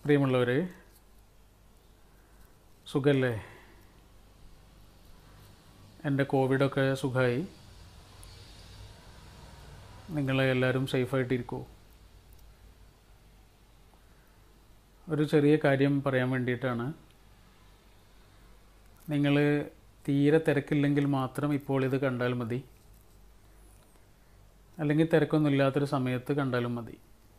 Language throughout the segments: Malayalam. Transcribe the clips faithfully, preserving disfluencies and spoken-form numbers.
പ്രിയമുള്ളവരെ, സുഖല്ലേ? എൻ്റെ കോവിഡൊക്കെ സുഖമായി. നിങ്ങളെ എല്ലാവരും സേഫായിട്ടിരിക്കൂ. ഒരു ചെറിയ കാര്യം പറയാൻ വേണ്ടിയിട്ടാണ്. നിങ്ങൾ തീരെ തിരക്കില്ലെങ്കിൽ മാത്രം ഇപ്പോൾ ഇത് കണ്ടാൽ മതി, അല്ലെങ്കിൽ തിരക്കൊന്നുമില്ലാത്തൊരു സമയത്ത് കണ്ടാലും മതി.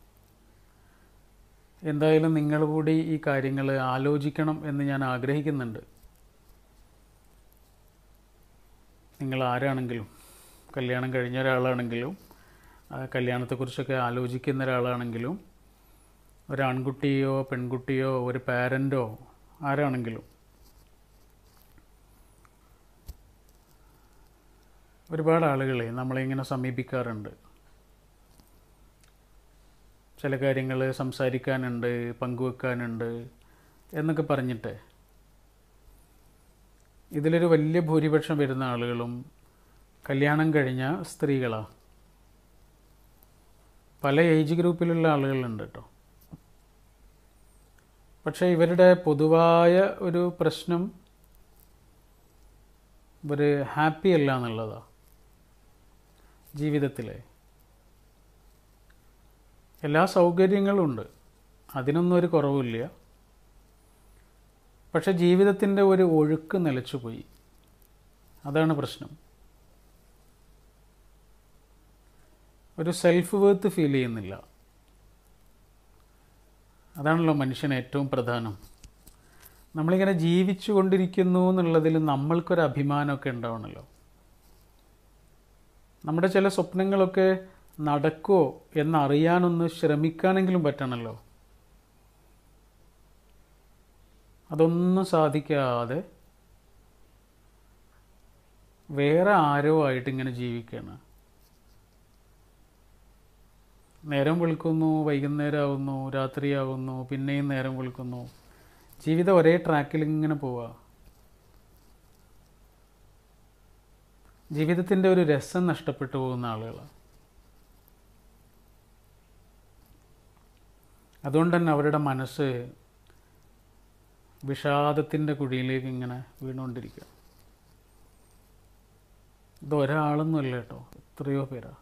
എന്തായാലും നിങ്ങൾ കൂടി ഈ കാര്യങ്ങൾ ആലോചിക്കണം എന്ന് ഞാൻ ആഗ്രഹിക്കുന്നുണ്ട്. നിങ്ങൾ ആരാണെങ്കിലും, കല്യാണം കഴിഞ്ഞ ഒരാളാണെങ്കിലും കല്യാണത്തെക്കുറിച്ചൊക്കെ ആലോചിക്കുന്ന ഒരാളാണെങ്കിലും, ഒരാൺകുട്ടിയോ പെൺകുട്ടിയോ ഒരു പാരൻ്റോ ആരാണെങ്കിലും, ഒരുപാട് ആളുകളെ നമ്മളിങ്ങനെ സമീപിക്കാറുണ്ട്. ചില കാര്യങ്ങൾ സംസാരിക്കാനുണ്ട്, പങ്കുവെക്കാനുണ്ട് എന്നൊക്കെ പറഞ്ഞിട്ട്. ഇതിലൊരു വലിയ ഭൂരിപക്ഷം വരുന്ന ആളുകളും കല്യാണം കഴിഞ്ഞ സ്ത്രീകളാണ്. പല ഏജ് ഗ്രൂപ്പിലുള്ള ആളുകളുണ്ട് കേട്ടോ. പക്ഷേ ഇവരുടെ പൊതുവായ ഒരു പ്രശ്നം ഇവർ ഹാപ്പി അല്ല എന്നുള്ളതാണ്. ജീവിതത്തിലെ എല്ലാ സൗകര്യങ്ങളും ഉണ്ട്, അതിനൊന്നും ഒരു കുറവില്ല. പക്ഷെ ജീവിതത്തിൻ്റെ ഒരു ഒഴുക്ക് നിലച്ചുപോയി. അതാണ് പ്രശ്നം. ഒരു സെൽഫ് വർത്ത് ഫീൽ ചെയ്യുന്നില്ല. അതാണല്ലോ മനുഷ്യന് ഏറ്റവും പ്രധാനം. നമ്മളിങ്ങനെ ജീവിച്ചു കൊണ്ടിരിക്കുന്നു എന്നുള്ളതിൽ നമ്മൾക്കൊരു അഭിമാനമൊക്കെ ഉണ്ടാവണമല്ലോ. നമ്മുടെ ചില സ്വപ്നങ്ങളൊക്കെ നടക്കുമോ എന്നറിയാനൊന്ന് ശ്രമിക്കാനെങ്കിലും പറ്റണമല്ലോ. അതൊന്നും സാധിക്കാതെ വേറെ ആരോ ആയിട്ട് ഇങ്ങനെ ജീവിക്കുകയാണ്. നേരം വെളുക്കുന്നു, വൈകുന്നേരം ആവുന്നു, രാത്രിയാവുന്നു, പിന്നെയും നേരം വെളുക്കുന്നു. ജീവിതം ഒരേ ട്രാക്കിൽ ഇങ്ങനെ പോവുക. ജീവിതത്തിൻ്റെ ഒരു രസം നഷ്ടപ്പെട്ടു പോകുന്ന ആളുകളാണ്. അതുകൊണ്ട് തന്നെ അവരുടെ മനസ്സ് വിഷാദത്തിൻ്റെ കുഴിയിലേക്ക് ഇങ്ങനെ വീണുകൊണ്ടിരിക്കുക. ഇത് ഒരാളൊന്നുമല്ല കേട്ടോ, എത്രയോ പേരാ.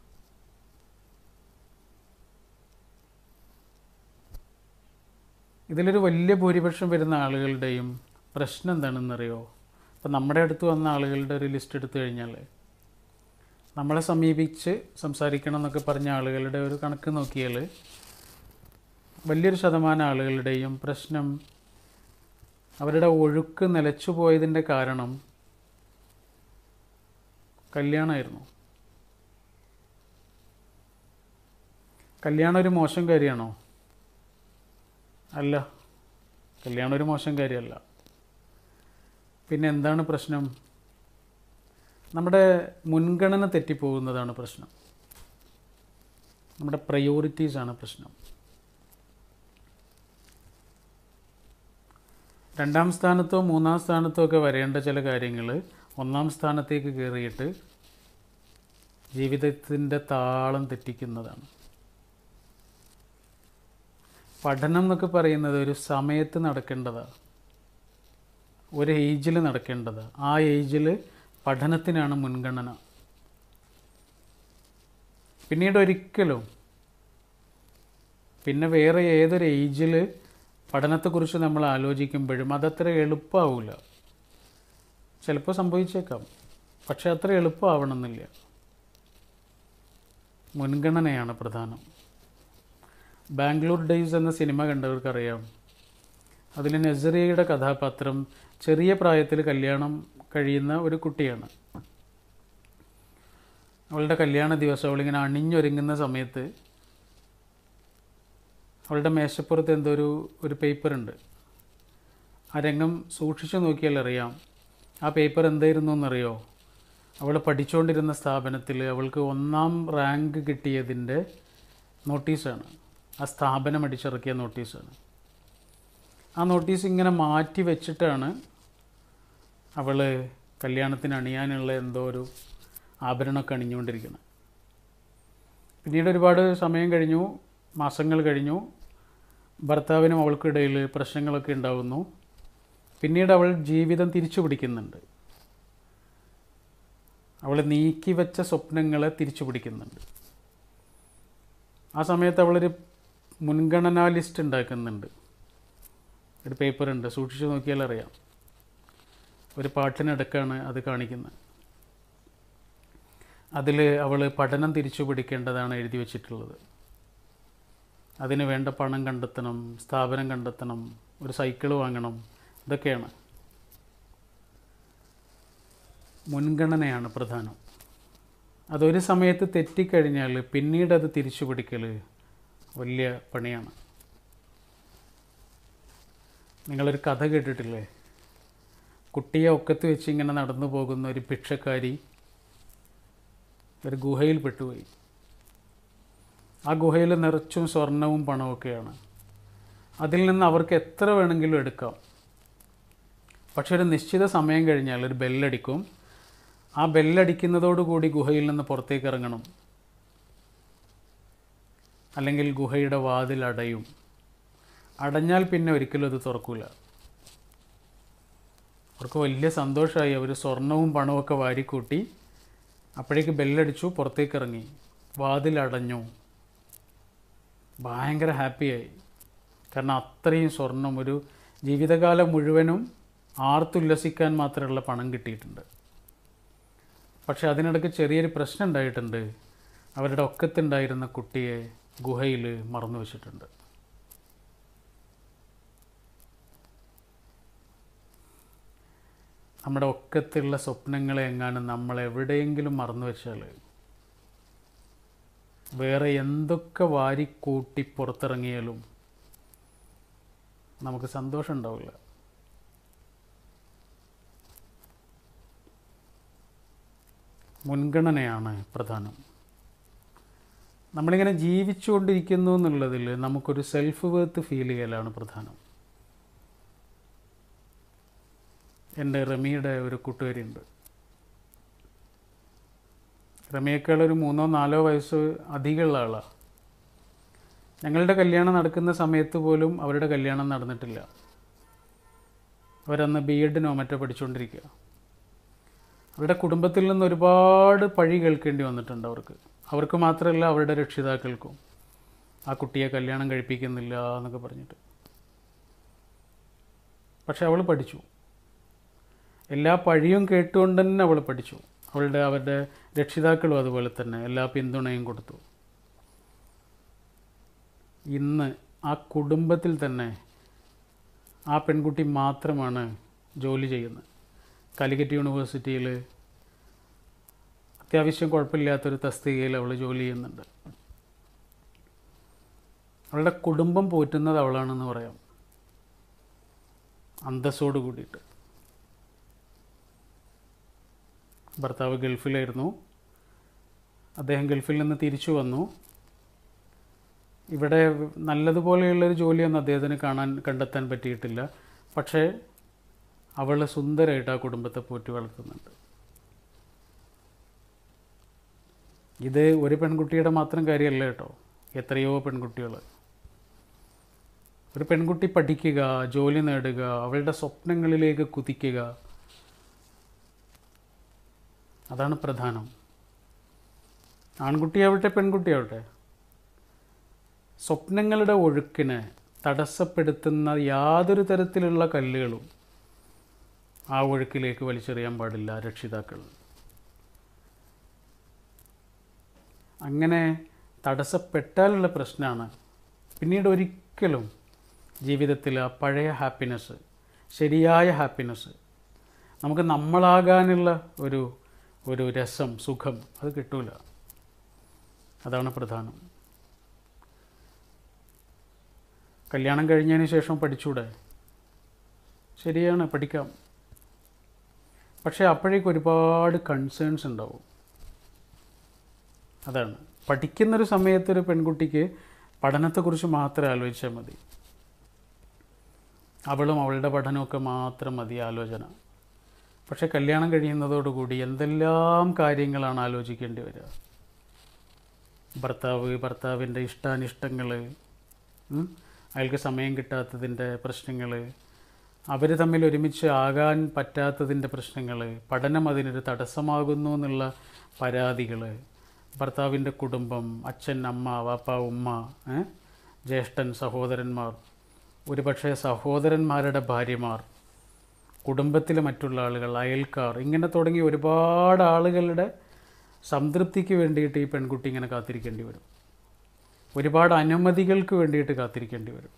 ഇതിലൊരു വലിയ ഭൂരിപക്ഷം വരുന്ന ആളുകളുടെയും പ്രശ്നം എന്താണെന്നറിയോ? ഇപ്പം നമ്മുടെ അടുത്ത് വന്ന ആളുകളുടെ ഒരു ലിസ്റ്റ് എടുത്തു കഴിഞ്ഞാൽ, നമ്മളെ സമീപിച്ച് സംസാരിക്കണം എന്നൊക്കെ പറഞ്ഞ ആളുകളുടെ ഒരു കണക്ക് നോക്കിയാൽ വലിയൊരു ശതമാനം ആളുകളുടെയും പ്രശ്നം അവരുടെ ഒഴുക്ക് നിലച്ചു പോയതിൻ്റെ കാരണം കല്യാണമായിരുന്നു. കല്യാണം ഒരു മോശം കാര്യമാണോ? അല്ല, കല്യാണം ഒരു മോശം കാര്യമല്ല. പിന്നെ എന്താണ് പ്രശ്നം? നമ്മുടെ മുൻഗണന തെറ്റിപ്പോകുന്നതാണ് പ്രശ്നം. നമ്മുടെ പ്രയോറിറ്റീസാണ് പ്രശ്നം. രണ്ടാം സ്ഥാനത്തോ മൂന്നാം സ്ഥാനത്തോ ഒക്കെ വരേണ്ട ചില കാര്യങ്ങൾ ഒന്നാം സ്ഥാനത്തേക്ക് കയറിയിട്ട് ജീവിതത്തിൻ്റെ താളം തെറ്റിക്കുന്നതാണ്. പഠനം എന്നൊക്കെ പറയുന്നത് ഒരു സമയത്ത് നടക്കേണ്ടതാണ്, ഒരു ഏജിൽ നടക്കേണ്ടതാണ്. ആ ഏജിൽ പഠനത്തിനാണ് മുൻഗണന. പിന്നീട് ഒരിക്കലും പിന്നെ വേറെ ഏതൊരു ഏജിൽ പഠനത്തെക്കുറിച്ച് നമ്മൾ ആലോചിക്കുമ്പോഴും അതത്ര എളുപ്പമാവില്ല. ചിലപ്പോൾ സംഭവിച്ചേക്കാം, പക്ഷെ അത്ര എളുപ്പമാവണമെന്നില്ല. മുൻഗണനയാണ് പ്രധാനം. ബാംഗ്ലൂർ ഡേയ്സ് എന്ന സിനിമ കണ്ടവർക്കറിയാം. അതിൽ നസറിയയുടെ കഥാപാത്രം ചെറിയ പ്രായത്തിൽ കല്യാണം കഴിയുന്ന ഒരു കുട്ടിയാണ്. അവളുടെ കല്യാണ ദിവസം അവളിങ്ങനെ അണിഞ്ഞൊരുങ്ങുന്ന സമയത്ത് അവളുടെ മേശപ്പുറത്ത് എന്തോ ഒരു ഒരു പേപ്പറുണ്ട്. ആ രംഗം സൂക്ഷിച്ചു നോക്കിയാൽ അറിയാം. ആ പേപ്പർ എന്തായിരുന്നു എന്നറിയോ? അവൾ പഠിച്ചുകൊണ്ടിരുന്ന സ്ഥാപനത്തിൽ അവൾക്ക് ഒന്നാം റാങ്ക് കിട്ടിയതിൻ്റെ നോട്ടീസാണ്. ആ സ്ഥാപനം അടിച്ചിറക്കിയ നോട്ടീസാണ്. ആ നോട്ടീസ് ഇങ്ങനെ മാറ്റി വെച്ചിട്ടാണ് അവൾ കല്യാണത്തിന് അണിയാനുള്ള എന്തോ ഒരു ആഭരണമൊക്കെ അണിഞ്ഞുകൊണ്ടിരിക്കുന്നത്. പിന്നീട് ഒരുപാട് സമയം കഴിഞ്ഞു, മാസങ്ങൾ കഴിഞ്ഞു. ഭർത്താവിനും അവൾക്കിടയിൽ പ്രശ്നങ്ങളൊക്കെ ഉണ്ടാകുന്നു. പിന്നീട് അവൾ ജീവിതം തിരിച്ചു പിടിക്കുന്നുണ്ട്. അവൾ നീക്കി വെച്ച സ്വപ്നങ്ങളെ തിരിച്ചു പിടിക്കുന്നുണ്ട്. ആ സമയത്ത് അവളൊരു മുൻഗണനാ ലിസ്റ്റ് ഉണ്ടാക്കുന്നുണ്ട്. ഒരു പേപ്പറുണ്ട്, സൂക്ഷിച്ചു നോക്കിയാൽ അറിയാം. ഒരു പാട്ടിനിടക്കാണ് അത് കാണിക്കുന്നത്. അതിൽ അവൾ പഠനം തിരിച്ചു പിടിക്കേണ്ടതാണ് എഴുതി വച്ചിട്ടുള്ളത്. അതിന് വേണ്ട പണം കണ്ടെത്തണം, സ്ഥാപനം കണ്ടെത്തണം, ഒരു സൈക്കിൾ വാങ്ങണം, ഇതൊക്കെയാണ്. മുൻഗണനയാണ് പ്രധാനം. അതൊരു സമയത്ത് തെറ്റിക്കഴിഞ്ഞാൽ പിന്നീട് അത് തിരിച്ചു പിടിക്കൽ വലിയ പണിയാണ്. നിങ്ങളൊരു കഥ കേട്ടിട്ടില്ലേ? കുട്ടിയെ ഒക്കത്ത് വെച്ച് ഇങ്ങനെ നടന്നു പോകുന്ന ഒരു ഭിക്ഷക്കാരി ഒരു ഗുഹയിൽ പെട്ടുപോയി. ആ ഗുഹയിൽ നിറച്ചും സ്വർണവും പണമൊക്കെയാണ്. അതിൽ നിന്ന് അവർക്ക് എത്ര വേണമെങ്കിലും എടുക്കാം. പക്ഷെ ഒരു നിശ്ചിത സമയം കഴിഞ്ഞാൽ ഒരു ബെല്ലടിക്കും. ആ ബെല്ലടിക്കുന്നതോടുകൂടി ഗുഹയിൽ നിന്ന് പുറത്തേക്ക് ഇറങ്ങണം, അല്ലെങ്കിൽ ഗുഹയുടെ വാതിൽ അടയും. അടഞ്ഞാൽ പിന്നെ ഒരിക്കലും അത് തുറക്കില്ല. അവർക്ക് വലിയ സന്തോഷമായി. അവർ സ്വർണവും പണമൊക്കെ വാരിക്കൂട്ടി. അപ്പോഴേക്ക് ബെല്ലടിച്ചു, പുറത്തേക്ക് ഇറങ്ങി, വാതിലടഞ്ഞു. ഭയങ്കര ഹാപ്പിയായി. കാരണം അത്രയും സ്വർണം ഒരു ജീവിതകാലം മുഴുവനും ആർത്തുല്ലസിക്കാൻ മാത്രമുള്ള പണം കിട്ടിയിട്ടുണ്ട്. പക്ഷെ അതിനിടയ്ക്ക് ചെറിയൊരു പ്രശ്നം ഉണ്ടായിട്ടുണ്ട്. അവരുടെ ഒക്കത്തുണ്ടായിരുന്ന കുട്ടിയെ ഗുഹയിൽ മറന്നു വച്ചിട്ടുണ്ട്. നമ്മുടെ ഒക്കത്തുള്ള സ്വപ്നങ്ങളെ എങ്ങാനും നമ്മൾ എവിടെയെങ്കിലും മറന്നു വെച്ചാൽ വേറെ എന്തൊക്കെ വാരിക്കൂട്ടി പുറത്തിറങ്ങിയാലും നമുക്ക് സന്തോഷം ഉണ്ടാവില്ല. മുൻഗണനയാണ് പ്രധാനം. നമ്മളിങ്ങനെ ജീവിച്ചുകൊണ്ടിരിക്കുന്നു എന്നുള്ളതിൽ നമുക്കൊരു സെൽഫ് വർത്ത് ഫീൽ ചെയ്യലാണ് പ്രധാനം. എൻ്റെ റമിയുടെ ഒരു കൂട്ടുകാരിയുണ്ട്. റമിയേക്കാൾ ഒരു മൂന്നോ നാലോ വയസ്സ് അധികമുള്ള ആളാണ്. ഞങ്ങളുടെ കല്യാണം നടക്കുന്ന സമയത്ത് പോലും അവരുടെ കല്യാണം നടന്നിട്ടില്ല. അവരന്ന് ബി എഡിനോ മറ്റോ പഠിച്ചുകൊണ്ടിരിക്കുക. അവരുടെ കുടുംബത്തിൽ നിന്ന് ഒരുപാട് പഴി കേൾക്കേണ്ടി വന്നിട്ടുണ്ട് അവർക്ക്. അവർക്ക് മാത്രമല്ല, അവരുടെ രക്ഷിതാക്കൾക്കും. ആ കുട്ടിയെ കല്യാണം കഴിപ്പിക്കുന്നില്ല എന്നൊക്കെ പറഞ്ഞിട്ട്. പക്ഷെ അവൾ പഠിച്ചു. എല്ലാ പഴിയും കേട്ടുകൊണ്ട് തന്നെ അവൾ പഠിച്ചു. അവളുടെ അവരുടെ രക്ഷിതാക്കളും അതുപോലെ തന്നെ എല്ലാ പിന്തുണയും കൊടുത്തു. ഇന്ന് ആ കുടുംബത്തിൽ തന്നെ ആ പെൺകുട്ടി മാത്രമാണ് ജോലി ചെയ്യുന്നത്. കാലിക്കറ്റ് യൂണിവേഴ്സിറ്റിയിൽ അത്യാവശ്യം കുഴപ്പമില്ലാത്തൊരു തസ്തികയിൽ അവൾ ജോലി ചെയ്യുന്നുണ്ട്. അവളുടെ കുടുംബം പോറ്റുന്നത് അവളാണെന്ന് പറയാം, അന്തസ്സോട് കൂടിയിട്ട്. ഭർത്താവ് ഗൾഫിലായിരുന്നു. അദ്ദേഹം ഗൾഫിൽ നിന്ന് തിരിച്ചു വന്നു. ഇവിടെ നല്ലതുപോലെയുള്ളൊരു ജോലിയൊന്നും അദ്ദേഹത്തിന് കാണാൻ കണ്ടെത്താൻ പറ്റിയിട്ടില്ല. പക്ഷേ അവൾ സുന്ദരമായിട്ട് ആ കുടുംബത്തെ പോറ്റി വളർത്തുന്നുണ്ട്. ഇത് ഒരു പെൺകുട്ടിയുടെ മാത്രം കാര്യമല്ല കേട്ടോ, എത്രയോ പെൺകുട്ടികൾ. ഒരു പെൺകുട്ടി പഠിക്കുക, ജോലി നേടുക, അവളുടെ സ്വപ്നങ്ങളിലേക്ക് കുതിക്കുക, അതാണ് പ്രധാനം. ആൺകുട്ടിയാവട്ടെ പെൺകുട്ടിയാവട്ടെ, സ്വപ്നങ്ങളുടെ ഒഴുക്കിനെ തടസ്സപ്പെടുത്തുന്ന യാതൊരു തരത്തിലുള്ള കല്ലുകളും ആ ഒഴുക്കിലേക്ക് വലിച്ചെറിയാൻ പാടില്ല രക്ഷിതാക്കൾ. അങ്ങനെ തടസ്സപ്പെട്ടാലുള്ള പ്രശ്നമാണ് പിന്നീട് ഒരിക്കലും ജീവിതത്തിൽ ആ പഴയ ഹാപ്പിനെസ്, ശരിയായ ഹാപ്പിനെസ്, നമുക്ക് നമ്മളാകാനുള്ള ഒരു ഒരു രസം, സുഖം, അത് കിട്ടൂല. അതാണ് പ്രധാനം. കല്യാണം കഴിഞ്ഞതിന് ശേഷം പഠിച്ചൂടെ? ശരിയാണ്, പഠിക്കാം. പക്ഷേ അപ്പോഴേക്കും ഒരുപാട് കൺസേൺസ് ഉണ്ടാവും. അതാണ്, പഠിക്കുന്നൊരു സമയത്തൊരു പെൺകുട്ടിക്ക് പഠനത്തെക്കുറിച്ച് മാത്രം ആലോചിച്ചാൽ മതി. അവളും അവളുടെ പഠനമൊക്കെ മാത്രം മതി ആലോചന. പക്ഷേ കല്യാണം കഴിയുന്നതോടുകൂടി എന്തെല്ലാം കാര്യങ്ങളാണ് ആലോചിക്കേണ്ടി വരിക. ഭർത്താവ്, ഭർത്താവിൻ്റെ ഇഷ്ടാനിഷ്ടങ്ങൾ, അയാൾക്ക് സമയം കിട്ടാത്തതിൻ്റെ പ്രശ്നങ്ങൾ, അവർ തമ്മിൽ ഒരുമിച്ച് ആകാൻ പറ്റാത്തതിൻ്റെ പ്രശ്നങ്ങൾ, പഠനം അതിനൊരു തടസ്സമാകുന്നു എന്നുള്ള പരാതികൾ, ഭർത്താവിൻ്റെ കുടുംബം, അച്ഛൻ, അമ്മ, വാപ്പ, ഉമ്മ, ജ്യേഷ്ഠൻ, സഹോദരന്മാർ, ഒരുപക്ഷെ സഹോദരന്മാരുടെ ഭാര്യമാർ, കുടുംബത്തിലെ മറ്റുള്ള ആളുകൾ, അയൽക്കാർ, ഇങ്ങനെ തുടങ്ങി ഒരുപാട് ആളുകളുടെ സംതൃപ്തിക്ക് വേണ്ടിയിട്ട് ഈ പെൺകുട്ടി ഇങ്ങനെ കാത്തിരിക്കേണ്ടി വരും. ഒരുപാട് അനുമതികൾക്ക് വേണ്ടിയിട്ട് കാത്തിരിക്കേണ്ടി വരും.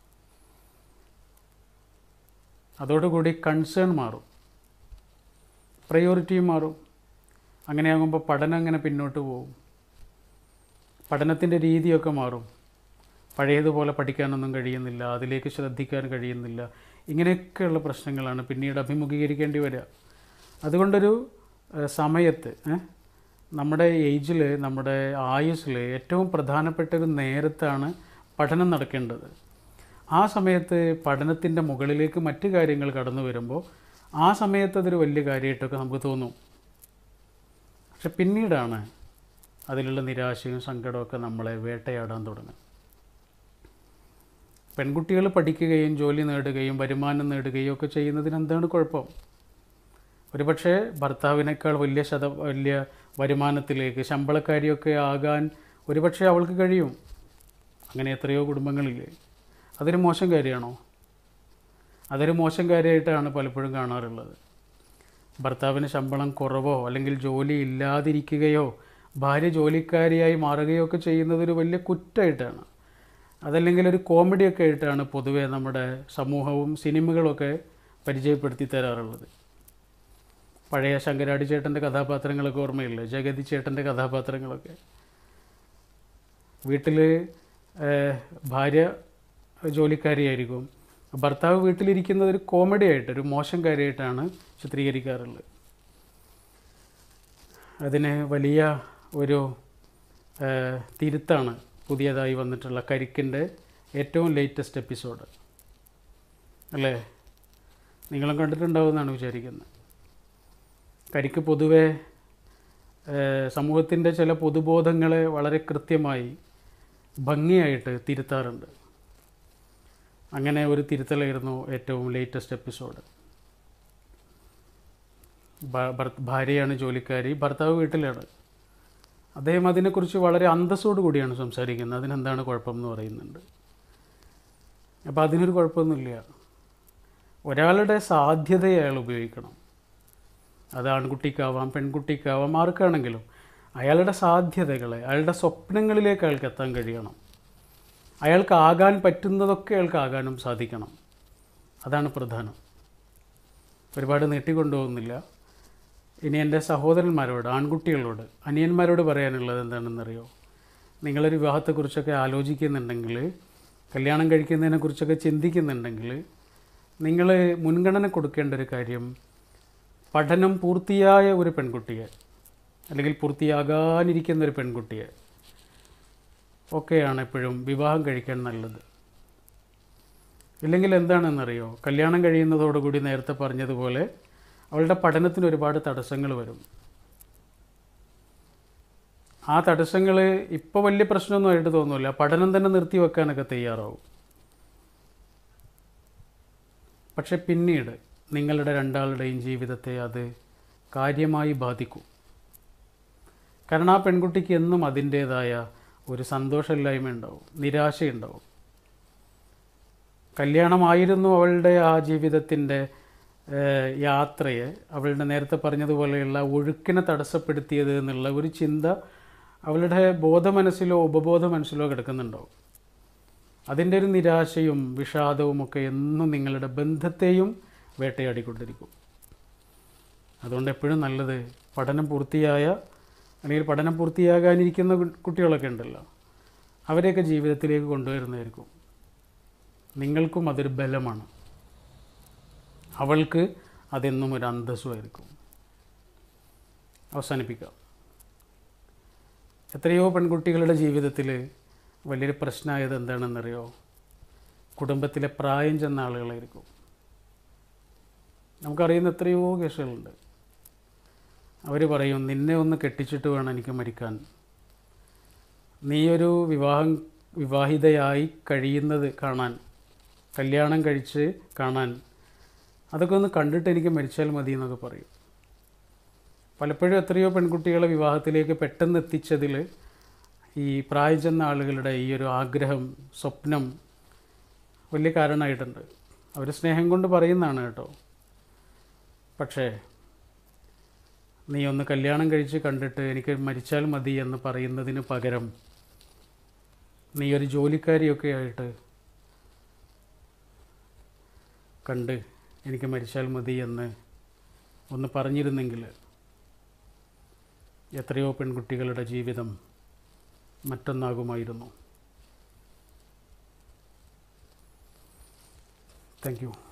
അതോടുകൂടി കൺസേൺ മാറും, പ്രയോറിറ്റിയും മാറും. അങ്ങനെയാകുമ്പോൾ പഠനം അങ്ങനെ പിന്നോട്ട് പോകും. പഠനത്തിൻ്റെ രീതിയൊക്കെ മാറും. പഴയതുപോലെ പഠിക്കാനൊന്നും കഴിയുന്നില്ല, അതിലേക്ക് ശ്രദ്ധിക്കാൻ കഴിയുന്നില്ല. ഇങ്ങനെയൊക്കെയുള്ള പ്രശ്നങ്ങളാണ് പിന്നീട് അഭിമുഖീകരിക്കേണ്ടി വരിക. അതുകൊണ്ടൊരു സമയത്ത് നമ്മുടെ ഏജിൽ, നമ്മുടെ ആയുസ്സിൽ ഏറ്റവും പ്രധാനപ്പെട്ട ഒരു നേരത്താണ് പഠനം നടക്കേണ്ടത്. ആ സമയത്ത് പഠനത്തിൻ്റെ മുകളിലേക്ക് മറ്റു കാര്യങ്ങൾ കടന്നു വരുമ്പോൾ ആ സമയത്ത് അതൊരു വലിയ കാര്യമായിട്ടൊക്കെ നമുക്ക് തോന്നും. പക്ഷെ പിന്നീടാണ് അതിലുള്ള നിരാശയും സങ്കടമൊക്കെ നമ്മളെ വേട്ടയാടാൻ തുടങ്ങും. പെൺകുട്ടികൾ പഠിക്കുകയും ജോലി നേടുകയും വരുമാനം നേടുകയും ഒക്കെ ചെയ്യുന്നതിന് എന്താണ് കുഴപ്പം? ഒരുപക്ഷെ ഭർത്താവിനേക്കാൾ വലിയ ശത വലിയ വരുമാനത്തിലേക്ക് ശമ്പളക്കാരിയൊക്കെ ആകാൻ ഒരുപക്ഷെ അവൾക്ക് കഴിയും. അങ്ങനെ എത്രയോ കുടുംബങ്ങളില്ലേ? അതൊരു മോശം കാര്യമാണോ? അതൊരു മോശം കാര്യമായിട്ടാണ് പലപ്പോഴും കാണാറുള്ളത്. ഭർത്താവിന് ശമ്പളം കുറവോ അല്ലെങ്കിൽ ജോലി ഇല്ലാതിരിക്കുകയോ ഭാര്യ ജോലിക്കാരിയായി മാറുകയോ ഒക്കെ ചെയ്യുന്നതൊരു വലിയ കുറ്റമായിട്ടാണ്. അതല്ലെങ്കിൽ ഒരു കോമഡിയൊക്കെ ആയിട്ടാണ് പൊതുവെ നമ്മുടെ സമൂഹവും സിനിമകളൊക്കെ പരിചയപ്പെടുത്തി തരാറുള്ളത്. പഴയ ശങ്കരാടി ചേട്ടൻ്റെ കഥാപാത്രങ്ങളൊക്കെ ഓർമ്മയില്ലേ? ജഗതി ചേട്ടൻ്റെ കഥാപാത്രങ്ങളൊക്കെ. വീട്ടിൽ ഭാര്യ ജോലിക്കാരിയായിരിക്കും, ഭർത്താവ് വീട്ടിലിരിക്കുന്നത് ഒരു കോമഡി ആയിട്ട്, ഒരു മോശം കാര്യമായിട്ടാണ് ചിത്രീകരിക്കാറുള്ളത്. അതിന് വലിയ ഒരു തിരുത്താണ് പുതിയതായി വന്നിട്ടുള്ള കരിക്കിൻ്റെ ഏറ്റവും ലേറ്റസ്റ്റ് എപ്പിസോഡ് അല്ലേ? നിങ്ങളും കണ്ടിട്ടുണ്ടാവുമെന്നാണ് വിചാരിക്കുന്നത്. കരിക്ക് പൊതുവെ സമൂഹത്തിൻ്റെ ചില പൊതുബോധങ്ങളെ വളരെ കൃത്യമായി ഭംഗിയായിട്ട് തിരുത്താറുണ്ട്. അങ്ങനെ ഒരു തിരുത്തലായിരുന്നു ഏറ്റവും ലേറ്റസ്റ്റ് എപ്പിസോഡ്. ഭാര്യയാണ് ജോലിക്കാരി, ഭർത്താവ് വീട്ടിലാണ്. അദ്ദേഹം അതിനെക്കുറിച്ച് വളരെ അന്തസ്സോടു കൂടിയാണ് സംസാരിക്കുന്നത്. അതിനെന്താണ് കുഴപ്പം എന്ന് പറയുന്നുണ്ട്. അപ്പോൾ അതിനൊരു കുഴപ്പമൊന്നുമില്ല. ഒരാളുടെ സാധ്യതയെ അയാൾ ഉപയോഗിക്കണം. അത് ആൺകുട്ടിക്കാവാം, പെൺകുട്ടിക്കാവാം, ആർക്കാണെങ്കിലും അയാളുടെ സാധ്യതകളെ, അയാളുടെ സ്വപ്നങ്ങളിലേക്ക് അയാൾക്ക് എത്താൻ കഴിയണം. അയാൾക്ക് ആകാൻ പറ്റുന്നതൊക്കെ അയാൾക്ക് ആകാനും സാധിക്കണം. അതാണ് പ്രധാനം. ഒരുപാട് നീട്ടിക്കൊണ്ടുപോകുന്നില്ല. ഇനി എൻ്റെ സഹോദരന്മാരോട്, ആൺകുട്ടികളോട്, അനിയന്മാരോട് പറയാനുള്ളത് എന്താണെന്നറിയോ? നിങ്ങളൊരു വിവാഹത്തെക്കുറിച്ചൊക്കെ ആലോചിക്കുന്നുണ്ടെങ്കിൽ, കല്യാണം കഴിക്കുന്നതിനെക്കുറിച്ചൊക്കെ ചിന്തിക്കുന്നുണ്ടെങ്കിൽ, നിങ്ങൾ മുൻഗണന കൊടുക്കേണ്ട ഒരു കാര്യം പഠനം പൂർത്തിയായ ഒരു പെൺകുട്ടിയെ അല്ലെങ്കിൽ പൂർത്തിയാകാനിരിക്കുന്ന ഒരു പെൺകുട്ടിയെ ഒക്കെയാണ് എപ്പോഴും വിവാഹം കഴിക്കാൻ നല്ലത്. ഇല്ലെങ്കിൽ എന്താണെന്നറിയോ? കല്യാണം കഴിയുന്നതോടുകൂടി നേരത്തെ പറഞ്ഞതുപോലെ അവളുടെ പഠനത്തിന് ഒരുപാട് തടസ്സങ്ങൾ വരും. ആ തടസ്സങ്ങൾ ഇപ്പോൾ വലിയ പ്രശ്നമൊന്നും ആയിട്ട് തോന്നില്ല. പഠനം തന്നെ നിർത്തി വെക്കാനൊക്കെ തയ്യാറാവും. പക്ഷെ പിന്നീട് നിങ്ങളുടെ രണ്ടാളുടെയും ജീവിതത്തെ അത് കാര്യമായി ബാധിക്കും. കാരണം ആ പെൺകുട്ടിക്ക് എന്നും അതിൻ്റേതായ ഒരു സന്തോഷമില്ലായ്മ ഉണ്ടാവും, നിരാശയുണ്ടാവും. കല്യാണമായിരുന്നു അവളുടെ ആ ജീവിതത്തിൻ്റെ യാത്രയെ, അവളുടെ നേരത്തെ പറഞ്ഞതുപോലെയുള്ള ഒഴുക്കിനെ തടസ്സപ്പെടുത്തിയത് എന്നുള്ള ഒരു ചിന്ത അവളുടെ ബോധമനസ്സിലോ ഉപബോധ മനസ്സിലോ കിടക്കുന്നുണ്ടാവും. അതിൻ്റെ ഒരു നിരാശയും വിഷാദവും ഒക്കെ എന്നും നിങ്ങളുടെ ബന്ധത്തെയും വേട്ടയാടിക്കൊണ്ടിരിക്കും. അതുകൊണ്ട് എപ്പോഴും നല്ലത് പഠനം പൂർത്തിയായ അല്ലെങ്കിൽ പഠനം പൂർത്തിയാകാനിരിക്കുന്ന കുട്ടികളൊക്കെ ഉണ്ടല്ലോ, അവരെയൊക്കെ ജീവിതത്തിലേക്ക് കൊണ്ടുവരുന്നതായിരിക്കും. നിങ്ങൾക്കും അതൊരു ബലമാണ്, അവൾക്ക് അതെന്നും ഒരു അന്തസ്സുമായിരിക്കും. അവസാനിപ്പിക്കാം. എത്രയോ പെൺകുട്ടികളുടെ ജീവിതത്തിൽ വലിയൊരു പ്രശ്നമായത് എന്താണെന്നറിയോ? കുടുംബത്തിലെ പ്രായം ചെന്ന ആളുകളായിരിക്കും. നമുക്കറിയുന്ന എത്രയോ കേസുകളുണ്ട്. അവർ പറയും, നിന്നെ ഒന്ന് കെട്ടിച്ചിട്ട് വേണം എനിക്ക് മരിക്കാൻ. നീയൊരു വിവാഹം വിവാഹിതയായി കഴിയുന്നത് കാണാൻ, കല്യാണം കഴിച്ച് കാണാൻ, അതൊക്കെ ഒന്ന് കണ്ടിട്ട് എനിക്ക് മരിച്ചാൽ മതി എന്നൊക്കെ പറയും. പലപ്പോഴും എത്രയോ പെൺകുട്ടികളെ വിവാഹത്തിലേക്ക് പെട്ടെന്ന് എത്തിച്ചതിൽ ഈ പ്രായം ചെന്ന ആളുകളുടെ ഈ ഒരു ആഗ്രഹം, സ്വപ്നം വലിയ കാരണമായിട്ടുണ്ട്. അവർ സ്നേഹം കൊണ്ട് പറയുന്നതാണ് കേട്ടോ. പക്ഷേ നീ ഒന്ന് കല്യാണം കഴിച്ച് കണ്ടിട്ട് എനിക്ക് മരിച്ചാൽ മതി എന്ന് പറയുന്നതിന് പകരം നീ ഒരു ജോലിക്കാരിയൊക്കെ ആയിട്ട് കണ്ട് എനിക്ക് മരിച്ചാൽ മതി എന്ന് ഒന്ന് പറഞ്ഞിരുന്നെങ്കിൽ എത്രയോ പെൺകുട്ടികളുടെ ജീവിതം മറ്റൊന്നാകുമായിരുന്നു. Thank you.